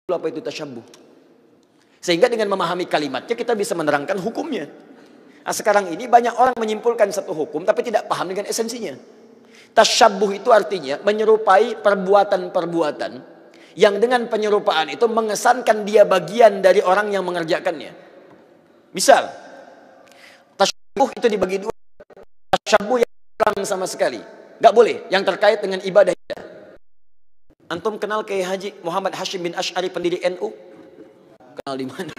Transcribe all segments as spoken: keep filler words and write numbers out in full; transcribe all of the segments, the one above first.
apa itu tasyabbuh. Sehingga dengan memahami kalimatnya kita bisa menerangkan hukumnya. Nah, sekarang ini banyak orang menyimpulkan satu hukum tapi tidak paham dengan esensinya. Tasyabbuh itu artinya menyerupai perbuatan-perbuatan yang dengan penyerupaan itu mengesankan dia bagian dari orang yang mengerjakannya. Misal, tasyabbuh itu dibagi dua. Tasyabbuh yang haram sama sekali, nggak boleh, yang terkait dengan ibadah. Antum kenal Kiai Haji Muhammad Hashim bin Asy'ari pendiri N U? Kenal di mana?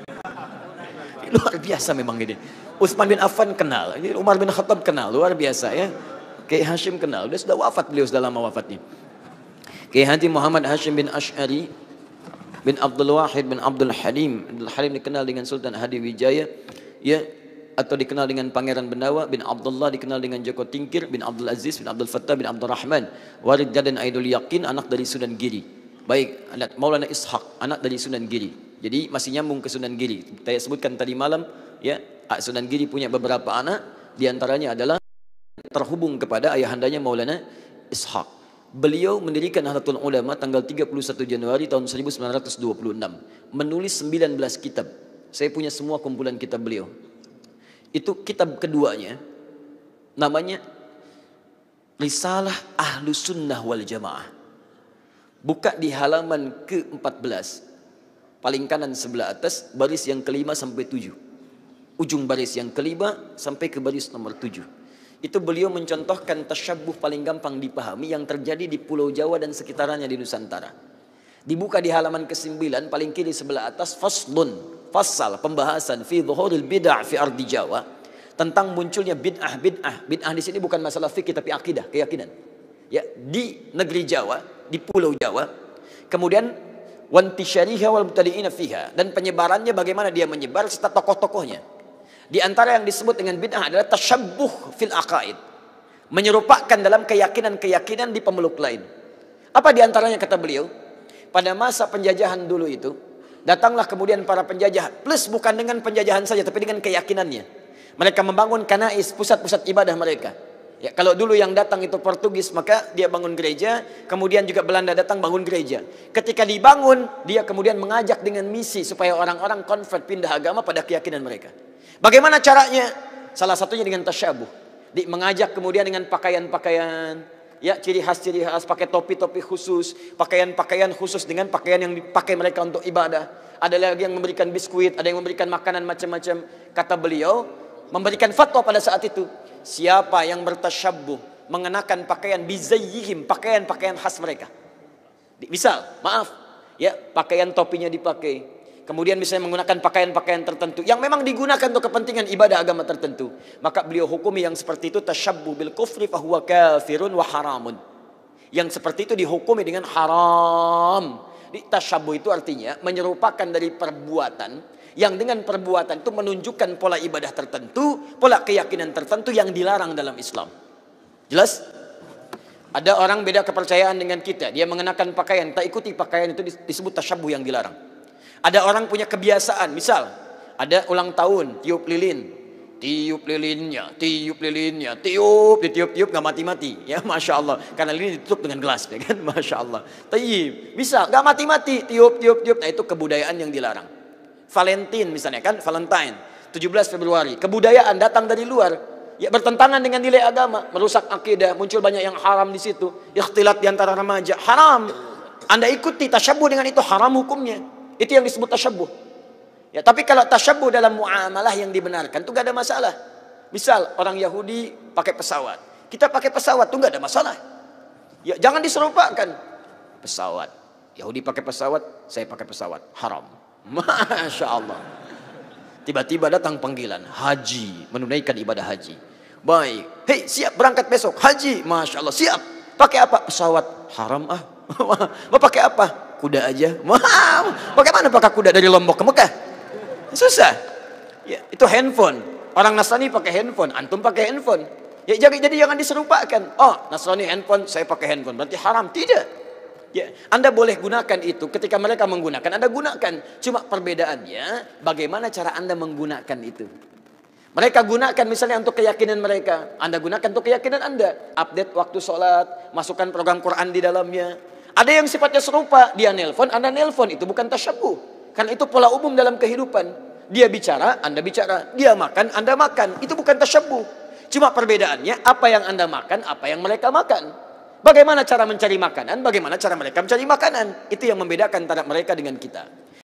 Luar biasa memang ini. Utsman bin Affan kenal, ini Umar bin Khattab kenal, luar biasa ya. Kiai Hashim kenal, dia sudah wafat, beliau sudah lama wafatnya. Kiai Haji Muhammad Hashim bin Asy'ari bin Abdul Wahid bin Abdul Halim. Abdul Halim dikenal dengan Sultan Hadi Wijaya, ya, atau dikenal dengan Pangeran Benawa bin Abdullah, dikenal dengan Joko Tingkir bin Abdul Aziz bin Abdul Fattah bin Abdul Rahman, Warid Jadan Aidul Yakin, anak dari Sunan Giri. Baik, anak Maulana Ishaq, anak dari Sunan Giri. Jadi masih nyambung ke Sunan Giri. Saya sebutkan tadi malam, ya, Sunan Giri punya beberapa anak, diantaranya adalah terhubung kepada ayahandanya Maulana Ishaq. Beliau mendirikan Nahdlatul Ulama tanggal tiga puluh satu Januari tahun seribu sembilan ratus dua puluh enam. Menulis sembilan belas kitab. Saya punya semua kumpulan kitab beliau. Itu kitab keduanya, namanya Risalah Ahlus Sunnah wal Jamaah. Buka di halaman ke empat belas, paling kanan sebelah atas, baris yang kelima sampai tujuh. Ujung baris yang kelima sampai ke baris nomor tujuh. Itu beliau mencontohkan tasyabbuh paling gampang dipahami yang terjadi di Pulau Jawa dan sekitarnya di Nusantara. Dibuka di halaman ke sembilan, paling kiri sebelah atas, faslun. Fasal pembahasan fi dhuhuril bid'ah fi ardi Jawa, tentang munculnya bid'ah bid'ah. Bid'ah di sini bukan masalah fikih tapi akidah, keyakinan. Ya, di negeri Jawa, di Pulau Jawa. Kemudian wantisyariha wal mubtadi'ina fiha, dan penyebarannya bagaimana dia menyebar serta tokoh-tokohnya. Di antara yang disebut dengan bid'ah adalah tasyabbuh fil aqaid, menyerupakan dalam keyakinan-keyakinan di pemeluk lain. Apa di antaranya kata beliau? Pada masa penjajahan dulu itu, datanglah kemudian para penjajah, plus bukan dengan penjajahan saja, tapi dengan keyakinannya. Mereka membangun kanais, pusat-pusat ibadah mereka. Ya, kalau dulu yang datang itu Portugis, maka dia bangun gereja. Kemudian juga Belanda datang bangun gereja. Ketika dibangun, dia kemudian mengajak dengan misi supaya orang-orang convert, pindah agama pada keyakinan mereka. Bagaimana caranya? Salah satunya dengan tasyabuh. Di, mengajak kemudian dengan pakaian-pakaian, ya, ciri khas-ciri khas, pakai topi-topi khusus, pakaian-pakaian khusus dengan pakaian yang dipakai mereka untuk ibadah. Ada lagi yang memberikan biskuit, ada yang memberikan makanan macam-macam. Kata beliau, memberikan fatwa pada saat itu, siapa yang bertasyabbuh mengenakan pakaian bizayyihim, pakaian-pakaian khas mereka. Misal, maaf, ya, pakaian topinya dipakai. Kemudian misalnya menggunakan pakaian-pakaian tertentu yang memang digunakan untuk kepentingan ibadah agama tertentu, maka beliau hukumi yang seperti itu tasyabbuh bil kufri fahuwa kafirun wa haramun. Yang seperti itu dihukumi dengan haram. Di tasyabbuh itu artinya menyerupakan dari perbuatan yang dengan perbuatan itu menunjukkan pola ibadah tertentu, pola keyakinan tertentu yang dilarang dalam Islam. Jelas? Ada orang beda kepercayaan dengan kita, dia mengenakan pakaian, tak ikuti pakaian itu disebut tasyabbuh yang dilarang. Ada orang punya kebiasaan, misal ada ulang tahun, tiup lilin, tiup lilinnya, tiup lilinnya, tiup, ditiup-tiup nggak mati-mati, ya, masya Allah, karena lilin ditutup dengan gelas, ya kan, masya Allah. Tayyib, bisa nggak mati-mati, tiup, tiup, tiup, nah itu kebudayaan yang dilarang. Valentine misalnya kan, Valentine, tujuh belas Februari, kebudayaan datang dari luar, ya, bertentangan dengan nilai agama, merusak akidah, muncul banyak yang haram di situ, ikhtilat di antara remaja, haram. Anda ikuti tasyabbuh dengan itu, haram hukumnya. Itu yang disebut tasyabbuh. Ya, tapi kalau tasyabbuh dalam muamalah yang dibenarkan itu gak ada masalah. Misal orang Yahudi pakai pesawat, kita pakai pesawat itu gak ada masalah. Ya, jangan diserupakan. Pesawat, Yahudi pakai pesawat, saya pakai pesawat, haram. Masya Allah. Tiba-tiba datang panggilan haji, menunaikan ibadah haji. Baik, hei, siap berangkat besok haji, masya Allah, siap. Pakai apa? Pesawat, haram ah. Mau pakai apa? Kuda aja. Wow, bagaimana pakai kuda dari Lombok ke Mekah? Susah. Ya, itu handphone. Orang Nasrani pakai handphone, antum pakai handphone. Ya, jadi, jadi jangan diserupakan. Oh, Nasrani handphone, saya pakai handphone, berarti haram. Tidak. Ya, Anda boleh gunakan itu ketika mereka menggunakan, Anda gunakan. Cuma perbedaannya bagaimana cara Anda menggunakan itu. Mereka gunakan misalnya untuk keyakinan mereka, Anda gunakan untuk keyakinan Anda. Update waktu sholat, masukkan program Quran di dalamnya. Ada yang sifatnya serupa, dia nelpon, Anda nelpon, itu bukan tasyabuh. Karena itu pola umum dalam kehidupan. Dia bicara, Anda bicara. Dia makan, Anda makan. Itu bukan tasyabuh. Cuma perbedaannya, apa yang Anda makan, apa yang mereka makan. Bagaimana cara mencari makanan, bagaimana cara mereka mencari makanan. Itu yang membedakan antara mereka dengan kita.